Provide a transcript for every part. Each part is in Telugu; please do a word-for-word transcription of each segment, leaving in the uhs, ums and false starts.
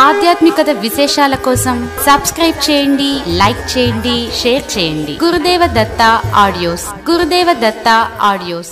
ఆధ్యాత్మికత విశేషాల కోసం సబ్స్క్రైబ్ చేయండి, లైక్ చేయండి, షేర్ చేయండి. గురుదేవ దత్త ఆడియోస్ గురుదేవ దత్త ఆడియోస్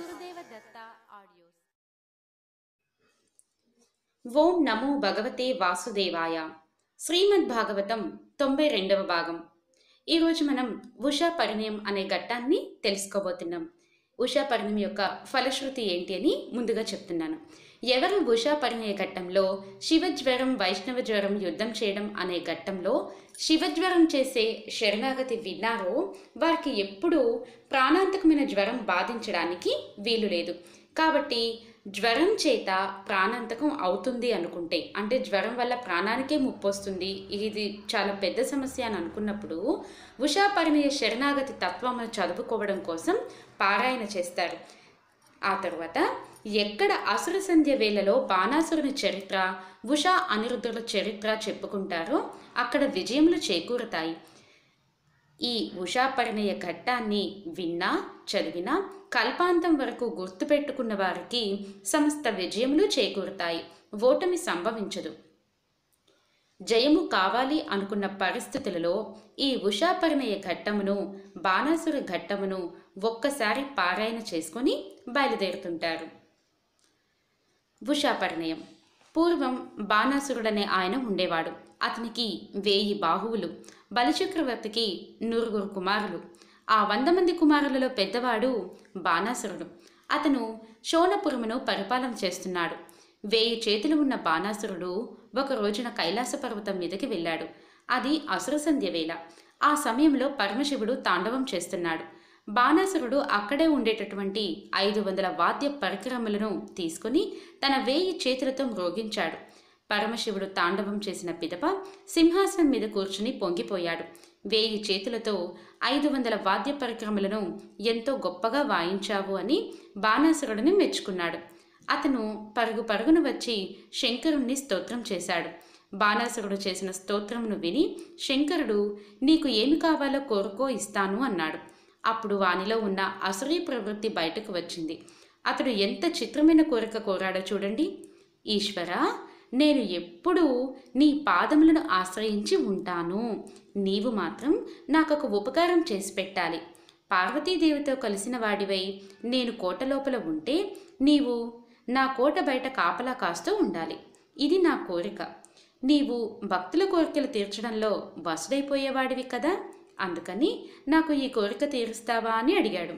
ఓం నమో భగవతే వాసుదేవాయ. శ్రీమద్ భాగవతం తొంభై రెండవ భాగం. ఈరోజు మనం ఉషా పరిణయం అనే ఘట్టాన్ని తెలుసుకోబోతున్నాం. ఉషా పరిణయం యొక్క ఫలశ్రుతి ఏంటి అని ముందుగా చెప్తున్నాను. ఎవరు ఉషా పరిణయ ఘట్టంలో శివజ్వరం వైష్ణవ జ్వరం యుద్ధం చేయడం అనే ఘట్టంలో శివజ్వరం చేసే శరణాగతి విన్నారో వారికి ఎప్పుడూ ప్రాణాంతకమైన జ్వరం బాధించడానికి వీలు లేదు. కాబట్టి జ్వరం చేత ప్రాణాంతకం అవుతుంది అనుకుంటే, అంటే జ్వరం వల్ల ప్రాణానికే ముప్పు వస్తుంది, ఇది చాలా పెద్ద సమస్య అని అనుకున్నప్పుడు ఉషా పరిణయ శరణాగతి తత్వమును చదువుకోవడం కోసం పారాయణ చేస్తారు. ఆ తర్వాత ఎక్కడ అసుర సంధ్య వేళలో బాణాసురుని చరిత్ర, ఉషా అనిరుద్ధుల చరిత్ర చెప్పుకుంటారో అక్కడ విజయములు చేకూరుతాయి. ఈ ఉషా పరిణయ ఘట్టాన్ని విన్నా చదివినా కల్పాంతం వరకు గుర్తుపెట్టుకున్న వారికి సమస్త విజయములు చేకూరుతాయి, ఓటమి సంభవించదు. జయము కావాలి అనుకున్న పరిస్థితులలో ఈ ఉషా పరిణయ ఘట్టమును బాణాసుర ఘట్టమును ఒక్కసారి పారాయణ చేసుకొని బయలుదేరుతుంటారు. ఉషా పరిణయం. పూర్వం బాణాసురుడనే ఆయన ఉండేవాడు. అతనికి వేయి బాహువులు, బలిచక్రవర్తికి నూరుగురు కుమారులు. ఆ వంద మంది కుమారులలో పెద్దవాడు బాణాసురుడు. అతను శోణపురమును పరిపాలన చేస్తున్నాడు. వేయి చేతులు ఉన్న బాణాసురుడు ఒక రోజున కైలాస పర్వతం మీదకి వెళ్ళాడు. అది అసుర సంధ్య వేళ. ఆ సమయంలో పరమశివుడు తాండవం చేస్తున్నాడు. బాణాసురుడు అక్కడే ఉండేటటువంటి ఐదు వందల వాద్య పరికరములను తీసుకుని తన వేయి చేతులతో మ్రోగించాడు. పరమశివుడు తాండవం చేసిన పిదప సింహాసనం మీద కూర్చుని పొంగిపోయాడు. వేయి చేతులతో ఐదు వందల వాద్య పరికరములను ఎంతో గొప్పగా వాయించావు అని బాణాసురుడిని మెచ్చుకున్నాడు. అతను పరుగు పరుగును వచ్చి శంకరుణ్ణి స్తోత్రం చేశాడు. బాణాసురుడు చేసిన స్తోత్రమును విని శంకరుడు, నీకు ఏమి కావాలో కోరుకో, ఇస్తాను అన్నాడు. అప్పుడు వానిలో ఉన్న అసురీ ప్రవృత్తి బయటకు వచ్చింది. అతడు ఎంత చిత్రమైన కోరిక కోరాడో చూడండి. ఈశ్వరా, నేను ఎప్పుడూ నీ పాదములను ఆశ్రయించి ఉంటాను. నీవు మాత్రం నాకొక ఉపకారం చేసి పెట్టాలి. పార్వతీదేవితో కలిసిన వాడివై నేను కోట లోపల ఉంటే నీవు నా కోట బయట కాపలా కాస్తూ ఉండాలి. ఇది నా కోరిక. నీవు భక్తుల కోరికలు తీర్చడంలో వసుడైపోయేవాడివి కదా, అందుకని నాకు ఈ కోరిక తీరుస్తావా అని అడిగాడు.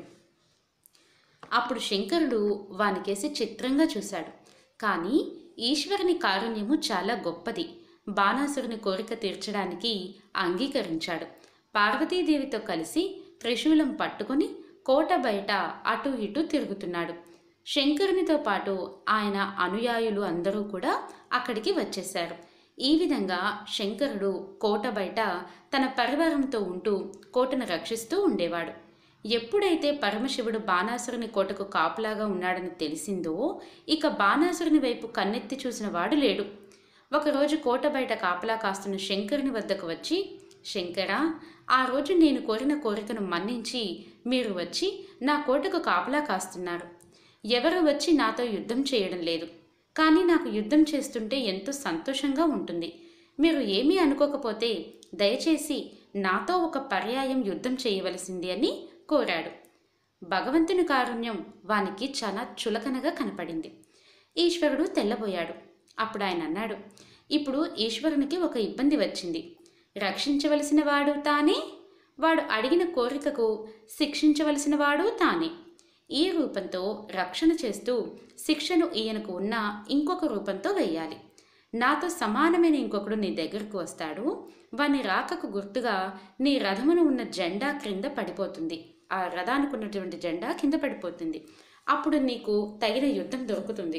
అప్పుడు శంకరుడు వానికేసి చిత్రంగా చూశాడు. కానీ ఈశ్వరుని కారుణ్యము చాలా గొప్పది. బాణాసురుని కోరిక తీర్చడానికి అంగీకరించాడు. పార్వతీదేవితో కలిసి త్రిశూలం పట్టుకొని కోట బయట అటు ఇటు తిరుగుతున్నాడు. శంకరునితో పాటు ఆయన అనుయాయులు అందరూ కూడా అక్కడికి వచ్చేశారు. ఈ విధంగా శంకరుడు కోట బయట తన పరివారంతో ఉంటూ కోటను రక్షిస్తూ ఉండేవాడు. ఎప్పుడైతే పరమశివుడు బాణాసురుని కోటకు కాపులాగా ఉన్నాడని తెలిసిందో ఇక బాణాసురుని వైపు కన్నెత్తి చూసిన వాడు లేడు. ఒకరోజు కోట బయట కాపలా కాస్తున్న శంకరుని వద్దకు వచ్చి, శంకరా, ఆ రోజు నేను కోరిన కోరికను మన్నించి మీరు వచ్చి నా కోటకు కాపలా కాస్తున్నారు. ఎవరు వచ్చి నాతో యుద్ధం చేయడం లేదు, కానీ నాకు యుద్ధం చేస్తుంటే ఎంతో సంతోషంగా ఉంటుంది. మీరు ఏమీ అనుకోకపోతే దయచేసి నాతో ఒక పర్యాయం యుద్ధం చేయవలసింది అని కోరాడు. భగవంతుని కారుణ్యం వానికి చాలా చులకనగా కనపడింది. ఈశ్వరుడు తెల్లబోయాడు. అప్పుడు ఆయన అన్నాడు, ఇప్పుడు ఈశ్వరునికి ఒక ఇబ్బంది వచ్చింది. రక్షించవలసిన వాడు తానే, వాడు అడిగిన కోరికకు శిక్షించవలసిన వాడు తానే. ఈ రూపంతో రక్షణ చేస్తూ శిక్షను ఈయనకు ఉన్న ఇంకొక రూపంతో వెయ్యాలి. నాతో సమానమైన ఇంకొకడు నీ దగ్గరకు వస్తాడు. వాని రాకకు గుర్తుగా నీ రథమును ఉన్న జెండా క్రింద పడిపోతుంది. ఆ రథానికి ఉన్నటువంటి జెండా కింద పడిపోతుంది. అప్పుడు నీకు తగిన యుద్ధం దొరుకుతుంది.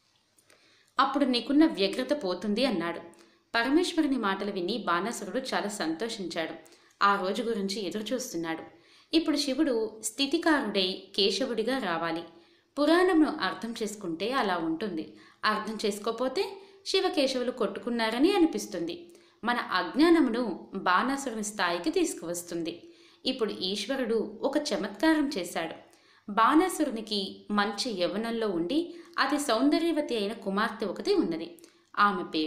అప్పుడు నీకున్న వ్యగ్రత పోతుంది అన్నాడు. పరమేశ్వరుని మాటలు విని బాణాసురుడు చాలా సంతోషించాడు. ఆ రోజు గురించి ఎదురు చూస్తున్నాడు. ఇప్పుడు శివుడు స్థితికారుడై కేశవుడిగా రావాలి. పురాణంను అర్థం చేసుకుంటే అలా ఉంటుంది. అర్థం చేసుకోపోతే శివకేశవులు కొట్టుకున్నారని అనిపిస్తుంది. మన అజ్ఞానమును బాణాసురుని స్థాయికి తీసుకువస్తుంది. ఇప్పుడు ఈశ్వరుడు ఒక చమత్కారం చేశాడు. బాణాసురునికి మంచి యవ్వనంలో ఉండి అతి సౌందర్యవతి అయిన కుమార్తె ఒకటి ఉన్నది. ఆమె పేరు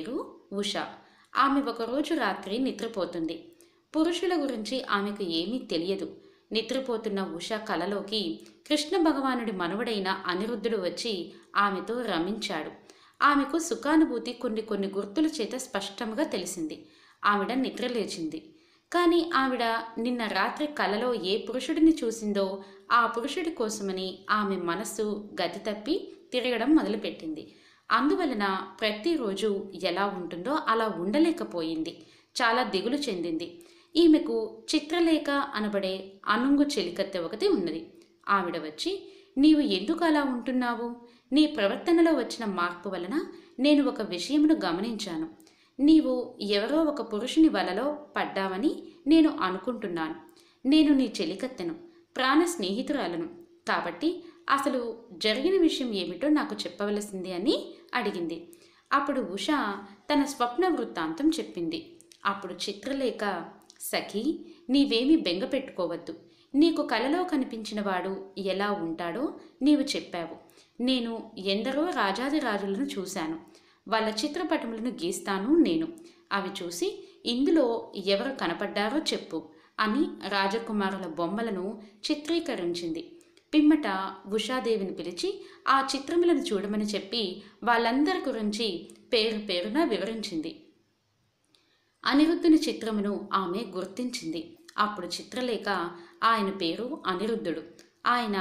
ఉష. ఆమె ఒకరోజు రాత్రి నిద్రపోతుంది. పురుషుల గురించి ఆమెకు ఏమీ తెలియదు. నిద్రపోతున్న ఉష కలలోకి కృష్ణ భగవానుడి మనువడైన అనిరుద్ధుడు వచ్చి ఆమెతో రమించాడు. ఆమెకు సుఖానుభూతి కొన్ని కొన్ని గుర్తుల చేత స్పష్టంగా తెలిసింది. ఆవిడ నిద్రలేచింది. కానీ ఆవిడ నిన్న రాత్రి కలలో ఏ పురుషుడిని చూసిందో ఆ పురుషుడి కోసమని ఆమె మనస్సు గతి తప్పి తిరగడం మొదలుపెట్టింది. అందువలన ప్రతిరోజు ఎలా ఉంటుందో అలా ఉండలేకపోయింది. చాలా దిగులు చెందింది. ఈమెకు చిత్రలేఖ అనబడే అనుంగు చెలికత్తె ఒకటి ఉన్నది. ఆవిడ వచ్చి, నీవు ఎందుకు అలా ఉంటున్నావు? నీ ప్రవర్తనలో వచ్చిన మార్పు వలన నేను ఒక విషయమును గమనించాను. నీవు ఎవరో ఒక పురుషుని వలలో పడ్డావని నేను అనుకుంటున్నాను. నేను నీ చెలికత్తెను, ప్రాణ స్నేహితురాలను. కాబట్టి అసలు జరిగిన విషయం ఏమిటో నాకు చెప్పవలసింది అని అడిగింది. అప్పుడు ఉష తన స్వప్న వృత్తాంతం చెప్పింది. అప్పుడు చిత్రలేఖ, సఖీ, నీవేమీ బెంగ పెట్టుకోవద్దు. నీకు కలలో కనిపించిన వాడు ఎలా ఉంటాడో నీవు చెప్పావు. నేను ఎందరో రాజాదిరాజులను చూశాను. వాళ్ళ చిత్రపటములను గీస్తాను నేను. అవి చూసి ఇందులో ఎవరు కనపడ్డారో చెప్పు అని రాజకుమారుల బొమ్మలను చిత్రీకరించింది. పిమ్మట ఉషాదేవిని పిలిచి ఆ చిత్రములను చూడమని చెప్పి వాళ్ళందరి గురించి పేరు పేరున వివరించింది. అనిరుద్ధుని చిత్రమును ఆమె గుర్తించింది. అప్పుడు చిత్రలేఖ, ఆయన పేరు అనిరుద్ధుడు. ఆయన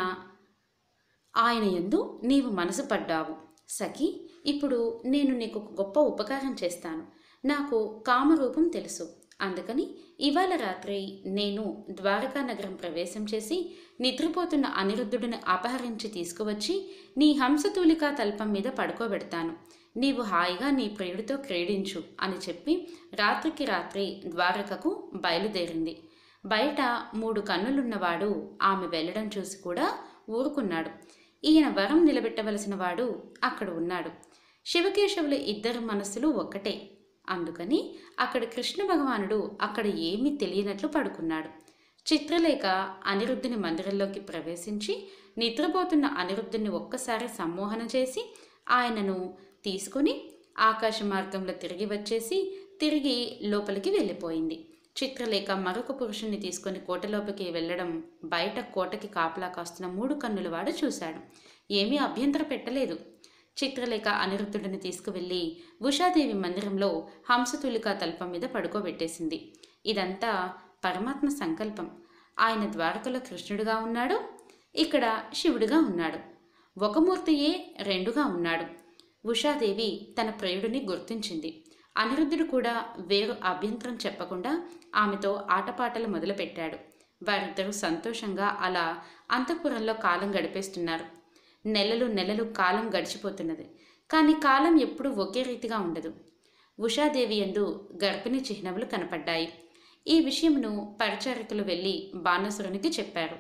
ఆయన యందు నీవు మనసు పడ్డావు. సఖి, ఇప్పుడు నేను నీకు ఒక గొప్ప ఉపకారం చేస్తాను. నాకు కామరూపం తెలుసు. అందుకని ఇవాళ రాత్రి నేను ద్వారకా నగరం ప్రవేశం చేసి నిద్రపోతున్న అనిరుద్ధుడిని అపహరించి తీసుకువచ్చి నీ హంసతూలికా తల్పం మీద పడుకోబెడతాను. నీవు హాయిగా నీ ప్రియుడితో క్రీడించు అని చెప్పి రాత్రికి రాత్రి ద్వారకకు బయలుదేరింది. బయట మూడు కన్నులున్నవాడు ఆమె వెళ్ళడం చూసి కూడా ఊరుకున్నాడు. ఈయన వరం నిలబెట్టవలసిన వాడు అక్కడ ఉన్నాడు. శివకేశవుల ఇద్దరు మనస్సులు ఒక్కటే. అందుకని అక్కడ కృష్ణ భగవానుడు అక్కడ ఏమీ తెలియనట్లు పడుకున్నాడు. చిత్రలేఖ అనిరుద్ధుని మందిరంలోకి ప్రవేశించి నిద్రపోతున్న అనిరుద్ధుని ఒక్కసారి సమ్మోహన చేసి ఆయనను తీసుకుని ఆకాశ మార్గంలో తిరిగి వచ్చేసి తిరిగి లోపలికి వెళ్ళిపోయింది. చిత్రలేఖ మరొక పురుషుణ్ణి తీసుకుని కోటలోపలికి వెళ్ళడం బయట కోటకి కాపలా కాస్తున్న మూడు కన్నుల వాడు చూశాడు. ఏమీ అభ్యంతర పెట్టలేదు. చిత్రలేఖ అనిరుద్ధుడిని తీసుకువెళ్ళి ఉషాదేవి మందిరంలో హంసతులికా తల్పం మీద పడుకోబెట్టేసింది. ఇదంతా పరమాత్మ సంకల్పం. ఆయన ద్వారకలో కృష్ణుడిగా ఉన్నాడు, ఇక్కడ శివుడిగా ఉన్నాడు. ఒక మూర్తియే రెండుగా ఉన్నాడు. ఉషాదేవి తన ప్రియుడిని గుర్తించింది. అనిరుద్ధుడు కూడా వేరు అభ్యంతరం చెప్పకుండా ఆమెతో ఆటపాటలు మొదలుపెట్టాడు. వారిద్దరూ సంతోషంగా అలా అంతఃపురంలో కాలం గడిపేస్తున్నారు. నెలలు నెలలు కాలం గడిచిపోతున్నది. కానీ కాలం ఎప్పుడూ ఒకే రీతిగా ఉండదు. ఉషాదేవి యందు గర్భిణీ చిహ్నములు కనపడ్డాయి. ఈ విషయమును పరిచారికలు వెళ్ళి బాణాసురునికి చెప్పారు.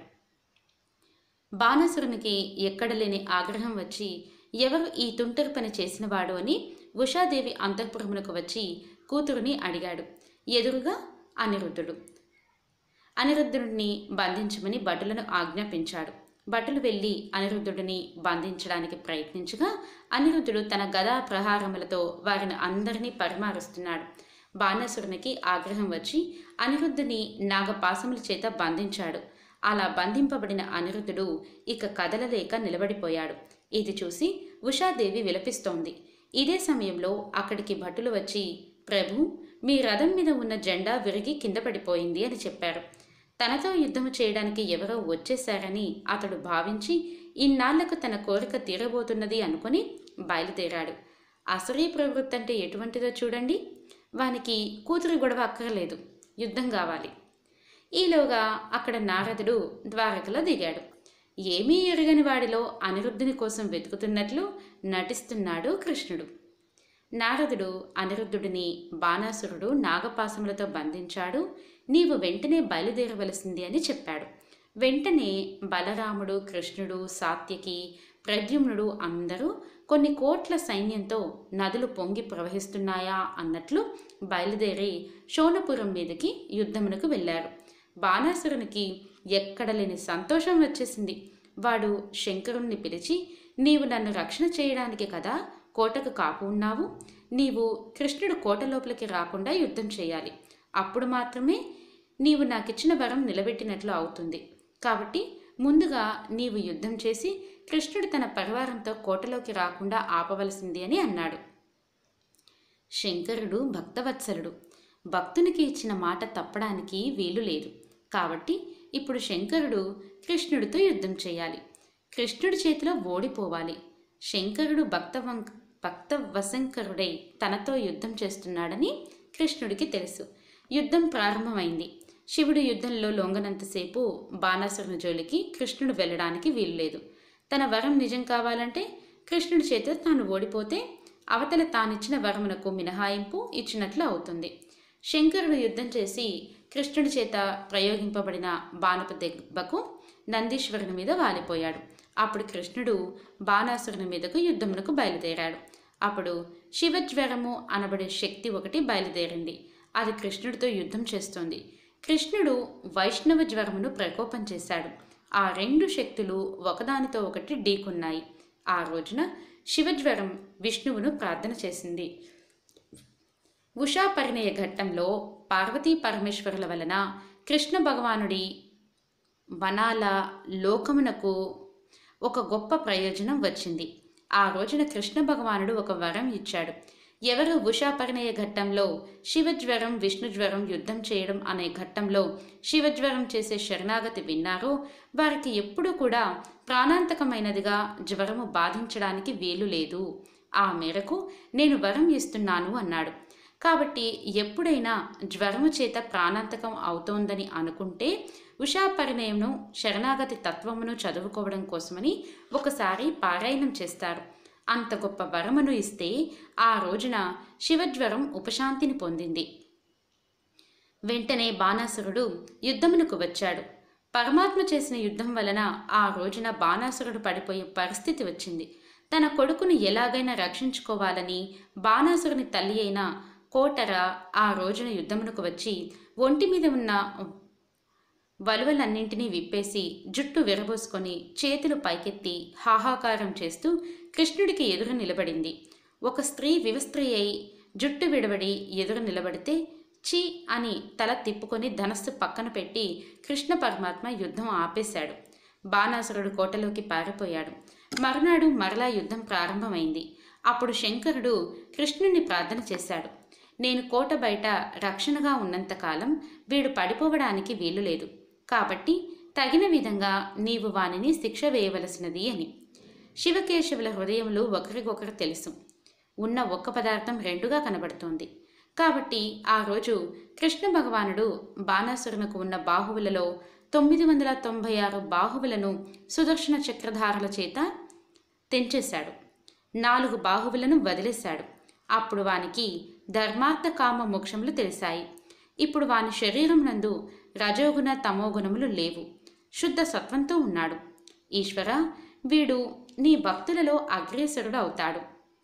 బాణాసురునికి ఎక్కడలేని ఆగ్రహం వచ్చి ఎవరు ఈ తుంటరి పని చేసినవాడు అని ఉషాదేవి అంతఃపురమునకు వచ్చి కూతురుని అడిగాడు. ఎదురుగా అనిరుద్ధుడు. అనిరుద్ధుడిని బంధించమని భటులను ఆజ్ఞాపించాడు. భటులు వెళ్ళి అనిరుద్ధుడిని బంధించడానికి ప్రయత్నించగా అనిరుద్ధుడు తన గదా ప్రహారములతో వారిని అందరినీ పరిమారుస్తున్నాడు. బాణాసురునికి ఆగ్రహం వచ్చి అనిరుద్ధుని నాగపాసముల చేత బంధించాడు. అలా బంధింపబడిన అనిరుద్ధుడు ఇక కదలలేక నిలబడిపోయాడు. ఇది చూసి ఉషాదేవి విలపిస్తోంది. ఇదే సమయంలో అక్కడికి భటులు వచ్చి, ప్రభు, మీ రథం మీద ఉన్న జెండా విరిగి కింద పడిపోయింది అని చెప్పారు. తనతో యుద్ధము చేయడానికి ఎవరో వచ్చేశారని అతడు భావించి ఇన్నాళ్లకు తన కోరిక తీరబోతున్నది అనుకుని బయలుదేరాడు. అసురీ ప్రవృత్తి అంటే ఎటువంటిదో చూడండి. వానికి కూతురు గొడవ అక్కర్లేదు, యుద్ధం కావాలి. ఈలోగా అక్కడ నారదుడు ద్వారకలో దిగాడు. ఏమీ ఎరుగని వాడిలో అనిరుద్ధుని కోసం వెతుకుతున్నట్లు నటిస్తున్నాడు కృష్ణుడు. నారదుడు అనిరుద్ధుడిని బాణాసురుడు నాగపాసములతో బంధించాడు, నీవు వెంటనే బయలుదేరవలసింది అని చెప్పాడు. వెంటనే బలరాముడు, కృష్ణుడు, సాత్యకి, ప్రద్యుమ్నుడు అందరూ కొన్ని కోట్ల సైన్యంతో నదులు పొంగి ప్రవహిస్తున్నాయా అన్నట్లు బయలుదేరి శోణపురం మీదకి యుద్ధమునకు వెళ్ళారు. బాణాసురునికి ఎక్కడలేని సంతోషం వచ్చేసింది. వాడు శంకరుణ్ణి పిలిచి, నీవు నన్ను రక్షణ చేయడానికి కదా కోటకు కాపు ఉన్నావు, నీవు కృష్ణుడు కోట లోపలికి రాకుండా యుద్ధం చేయాలి. అప్పుడు మాత్రమే నీవు నాకిచ్చిన వరం నిలబెట్టినట్లు అవుతుంది. కాబట్టి ముందుగా నీవు యుద్ధం చేసి కృష్ణుడు తన పరివారంతో కోటలోకి రాకుండా ఆపవలసింది అని అన్నాడు. శంకరుడు భక్తవత్సలుడు. భక్తునికి ఇచ్చిన మాట తప్పడానికి వీలు లేదు. కాబట్టి ఇప్పుడు శంకరుడు కృష్ణుడితో యుద్ధం చేయాలి. కృష్ణుడి చేతిలో ఓడిపోవాలి. శంకరుడు భక్తవం భక్తవశంకరుడై తనతో యుద్ధం చేస్తున్నాడని కృష్ణుడికి తెలుసు. యుద్ధం ప్రారంభమైంది. శివుడు యుద్ధంలో లొంగనంతసేపు బాణాసురుని జోలికి కృష్ణుడు వెళ్ళడానికి వీలులేదు. తన వరం నిజం కావాలంటే కృష్ణుడి చేతిలో తాను ఓడిపోతే అవతల తానిచ్చిన వరమునకు మినహాయింపు ఇచ్చినట్లు అవుతుంది. శంకరుడు యుద్ధం చేసి కృష్ణుడి చేత ప్రయోగింపబడిన బాణపు దెబ్బకు నందీశ్వరుని మీద వాలిపోయాడు. అప్పుడు కృష్ణుడు బాణాసురుని మీదకు యుద్ధమునకు బయలుదేరాడు. అప్పుడు శివజ్వరము అనబడే శక్తి ఒకటి బయలుదేరింది. అది కృష్ణుడితో యుద్ధం చేస్తోంది. కృష్ణుడు వైష్ణవ జ్వరమును ప్రకోపం చేశాడు. ఆ రెండు శక్తులు ఒకదానితో ఒకటి ఢీకొన్నాయి. ఆ రోజున శివజ్వరం విష్ణువును ప్రార్థన చేసింది. ఉషా పరిణయ ఘట్టంలో పార్వతీ పరమేశ్వరుల వలన కృష్ణ భగవానుడి వనాల లోకమునకు ఒక గొప్ప ప్రయోజనం వచ్చింది. ఆ రోజున కృష్ణ భగవానుడు ఒక వరం ఇచ్చాడు. ఎవరు ఉషా పరిణయ ఘట్టంలో శివజ్వరం విష్ణుజ్వరం యుద్ధం చేయడం అనే ఘట్టంలో శివజ్వరం చేసే శరణాగతి విన్నారో వారికి ఎప్పుడూ కూడా ప్రాణాంతకమైనదిగా జ్వరము బాధించడానికి వీలు లేదు. ఆ మేరకు నేను వరం ఇస్తున్నాను అన్నాడు. కాబట్టి ఎప్పుడైనా జ్వరము చేత ప్రాణాంతకం అవుతోందని అనుకుంటే ఉషా పరిణయంను శరణాగతి తత్వమును చదువుకోవడం కోసమని ఒకసారి పారాయణం చేస్తారు. అంత గొప్ప వరమును ఇస్తే ఆ రోజున శివజ్వరం ఉపశాంతిని పొందింది. వెంటనే బాణాసురుడు యుద్ధమునకు వచ్చాడు. పరమాత్మ చేసిన యుద్ధం వలన ఆ రోజున బాణాసురుడు పడిపోయే పరిస్థితి వచ్చింది. తన కొడుకును ఎలాగైనా రక్షించుకోవాలని బాణాసురుని తల్లి అయిన కోటర ఆ రోజున యుద్ధమునకు వచ్చి ఒంటి మీద ఉన్న వలువలన్నింటినీ విప్పేసి జుట్టు విరబోసుకొని చేతులు పైకెత్తి హాహాకారం చేస్తూ కృష్ణుడికి ఎదురు నిలబడింది. ఒక స్త్రీ వివస్త్రీ అయి జుట్టు విడబడి ఎదురు నిలబడితే చి అని తల తిప్పుకొని ధనస్సు పక్కన పెట్టి కృష్ణ పరమాత్మ యుద్ధం ఆపేశాడు. బాణాసురుడు కోటలోకి పారిపోయాడు. మరునాడు మరలా యుద్ధం ప్రారంభమైంది. అప్పుడు శంకరుడు కృష్ణుని ప్రార్థన చేశాడు. నేను కోట బయట రక్షణగా ఉన్నంతకాలం వీడు పడిపోవడానికి వీలు లేదు. కాబట్టి తగిన విధంగా నీవు వానిని శిక్ష వేయవలసినది అని. శివకేశవుల హృదయములు ఒకరికొకరు తెలుసు. ఉన్న ఒక్క పదార్థం రెండుగా కనబడుతోంది. కాబట్టి ఆ రోజు కృష్ణ భగవానుడు బాణాసురునకు ఉన్న బాహువులలో తొమ్మిది వందల తొంభై ఆరు బాహువులను సుదర్శన చక్రధారుల చేత తెంచేశాడు. నాలుగు బాహువులను వదిలేశాడు. అప్పుడు వానికి ధర్మార్థ కామ మోక్షములు తెలిసాయి. ఇప్పుడు వాని శరీరం నందు రజోగుణ తమోగుణములు లేవు. శుద్ధ సత్వంతో ఉన్నాడు. ఈశ్వర, వీడు నీ భక్తులలో అగ్రేసరుడు అవుతాడు.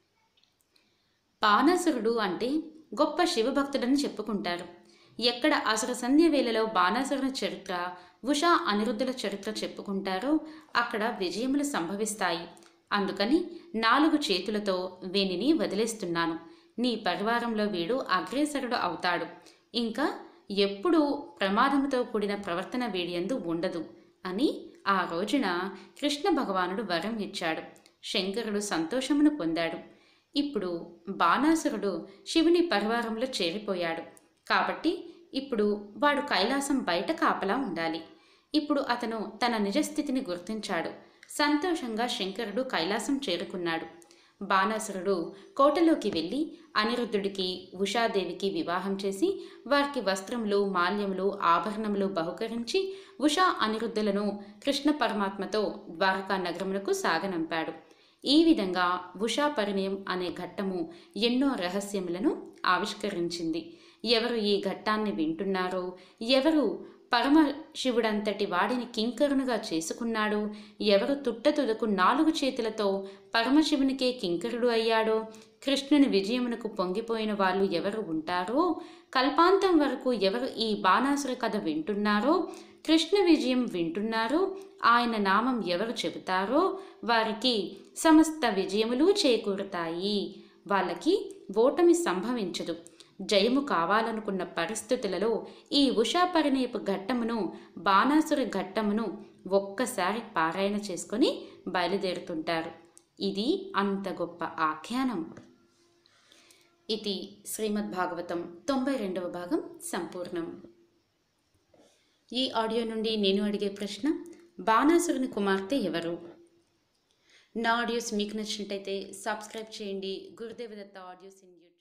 బాణాసురుడు అంటే గొప్ప శివభక్తుడని చెప్పుకుంటారు. ఎక్కడ అసుర సంధ్య వేళలో బాణాసురుని చరిత్ర, ఉషా అనిరుద్ధుల చరిత్ర చెప్పుకుంటారో అక్కడ విజయములు సంభవిస్తాయి. అందుకని నాలుగు చేతులతో వీనిని వదిలేస్తున్నాను. నీ పరివారంలో వీడు అగ్రేసరుడు అవుతాడు. ఇంకా ఎప్పుడూ ప్రమాదముతో కూడిన ప్రవర్తన వీడియందు ఉండదు అని ఆ రోజున కృష్ణ భగవానుడు వరం ఇచ్చాడు. శంకరుడు సంతోషమును పొందాడు. ఇప్పుడు బాణాసురుడు శివుని పరివారంలో చేరిపోయాడు. కాబట్టి ఇప్పుడు వాడు కైలాసం బయట కాపలా ఉండాలి. ఇప్పుడు అతను తన నిజస్థితిని గుర్తించాడు. సంతోషంగా శంకరుడు కైలాసం చేరుకున్నాడు. బాణాసురుడు కోటలోకి వెళ్ళి అనిరుద్ధుడికి ఉషాదేవికి వివాహం చేసి వారికి వస్త్రములు, మాల్యములు, ఆభరణములు బహుకరించి ఉషా అనిరుద్ధులను కృష్ణ పరమాత్మతో ద్వారకా నగరమునకు సాగనంపాడు. ఈ విధంగా ఉషా పరిణయం అనే ఘట్టము ఎన్నో రహస్యములను ఆవిష్కరించింది. ఎవరు ఈ ఘట్టాన్ని వింటున్నారో, ఎవరు పరమశివుడంతటి వాడిని కింకరునిగా చేసుకున్నాడో, ఎవరు తుట్టతుదకు నాలుగు చేతులతో పరమశివునికే కింకరుడు అయ్యాడో, కృష్ణుని విజయమునకు పొంగిపోయిన వాళ్ళు ఎవరు ఉంటారో, కల్పాంతం వరకు ఎవరు ఈ బాణాసుర కథ వింటున్నారో, కృష్ణ విజయం వింటున్నారో, ఆయన నామం ఎవరు చెబుతారో వారికి సమస్త విజయములు చేకూరుతాయి. వాళ్ళకి ఓటమి సంభవించదు. జయము కావాలనుకున్న పరిస్థితులలో ఈ ఉషా పరిణయపు ఘట్టమును, బాణాసుర ఘట్టమును ఒక్కసారి పారాయణ చేసుకొని బయలుదేరుతుంటారు. ఇది అంత గొప్ప ఆఖ్యానం. ఇది శ్రీమద్భాగవతం తొంభై రెండవ భాగం సంపూర్ణం. ఈ ఆడియో నుండి నేను అడిగే ప్రశ్న, బాణాసురుని కుమార్తె ఎవరు? నా ఆడియోస్ మీకు నచ్చినట్టయితే సబ్స్క్రైబ్ చేయండి. గురుదేవ దత్త ఆడియోస్ ఇన్ యూట్యూబ్.